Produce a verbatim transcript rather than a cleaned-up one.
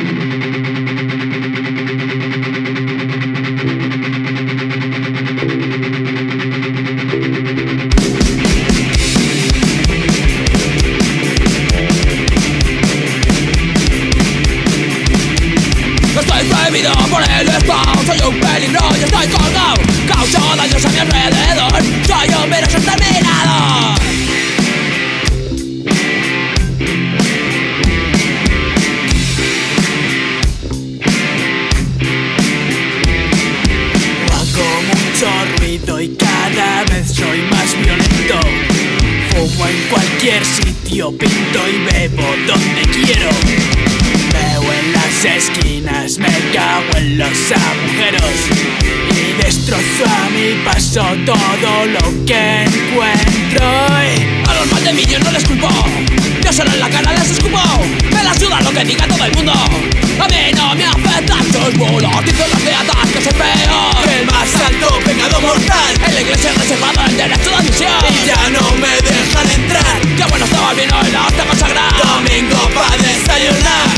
Prohibido por el spawn, soy un peligro y estoy colgado. Causo daños a mi alrededor, soy un virus exterminador. Hago mucho ruido y cada vez soy más violento. Fumo en cualquier sitio, pinto y bebo donde quiero. Veo en las esquinas, me cago en los agujeros y destrozo a mi paso todo lo que encuentro. A los mal de millos no les culpo, yo solo en la cara les escupo. Me la suda lo que diga todo el mundo, a mí no me afectan sus bulos. Dicen los de atrás que soy peor, el más alto pecado mortal. En la iglesia reservado el derecho de admisión y ya no me dejan entrar. Qué bueno estaba el vino y la hostia consagrada. Domingo pa' desayunar.